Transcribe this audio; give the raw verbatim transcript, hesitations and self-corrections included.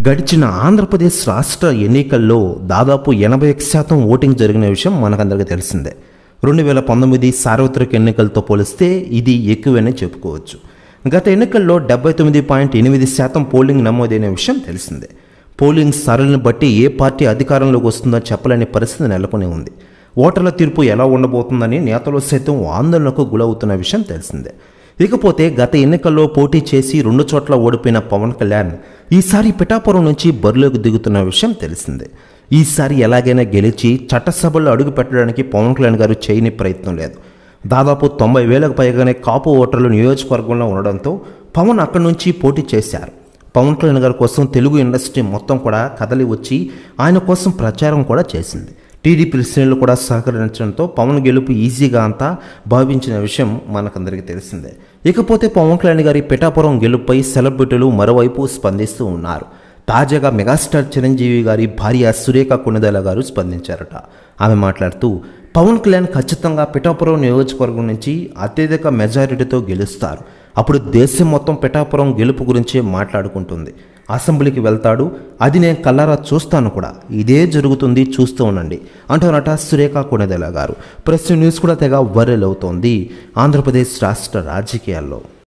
గడిచిన ఆంధ్రప్రదేశ్ రాష్ట్ర ఎన్నికల్లో దాదాపు ఎనభై ఒక శాతం ఓటింగ్ జరిగిన విషయం మనకందరికీ తెలిసిందే. రెండు వేల పంతొమ్మిది సార్వత్రిక ఎన్నికలతో పోలిస్తే ఇది ఎక్కువనే చెప్పుకోవచ్చు. గత ఎన్నికల్లో డెబ్బై తొమ్మిది పాయింట్ ఎనిమిది శాతం పోలింగ్ నమోదైన విషయం తెలిసిందే. పోలింగ్ సరళిని బట్టి ఏ పార్టీ అధికారంలోకి వస్తుందో చెప్పలేని పరిస్థితి నెలకొని ఉంది. ఓటర్ల తీర్పు ఎలా ఉండబోతుందని నేతలు సైతం ఆందోళనకు గురవుతున్న విషయం తెలిసిందే. ఇకపోతే గత ఎన్నికల్లో పోటీ చేసి రెండు చోట్ల ఓడిపోయిన పవన్ కళ్యాణ్ ఈసారి పిఠాపురం నుంచి బరిలోకి దిగుతున్న విషయం తెలిసిందే. ఈసారి ఎలాగైనా గెలిచి చట్టసభల్లో అడుగు పెట్టడానికి పవన్ కళ్యాణ్ గారు చేయని ప్రయత్నం లేదు. దాదాపు తొంభై వేలకు పైగానే కాపు ఓటర్లు నియోజకవర్గంలో ఉండడంతో పవన్ అక్కడి నుంచి పోటీ చేశారు. పవన్ కళ్యాణ్ గారి కోసం తెలుగు ఇండస్ట్రీ మొత్తం కూడా కదలి వచ్చి ఆయన కోసం ప్రచారం కూడా చేసింది. టీడీపీ శ్రేణులు కూడా సహకరించడంతో పవన్ గెలుపు ఈజీగా అంతా భావించిన విషయం మనకందరికీ తెలిసిందే. ఇకపోతే పవన్ కళ్యాణ్ గారి పిఠాపురం గెలుపుపై సెలబ్రిటీలు మరోవైపు స్పందిస్తూ ఉన్నారు. తాజాగా మెగాస్టార్ చిరంజీవి గారి భార్య సురేఖ కొణిదెల గారు స్పందించారట. ఆమె మాట్లాడుతూ పవన్ కళ్యాణ్ ఖచ్చితంగా పిఠాపురం నియోజకవర్గం నుంచి అత్యధిక మెజారిటీతో గెలుస్తారు. అప్పుడు దేశం మొత్తం పిఠాపురం గెలుపు గురించే మాట్లాడుకుంటుంది. అసెంబ్లీకి వెళ్తాడు, అది నేను కళ్ళారా చూస్తాను కూడా. ఇదే జరుగుతుంది, చూస్తూ ఉండండి అంటున్నట సురేఖ కొణిదెల గారు. ప్రస్తుతం న్యూస్ కూడా తెగ వైరల్ అవుతోంది ఆంధ్రప్రదేశ్ రాష్ట్ర రాజకీయాల్లో.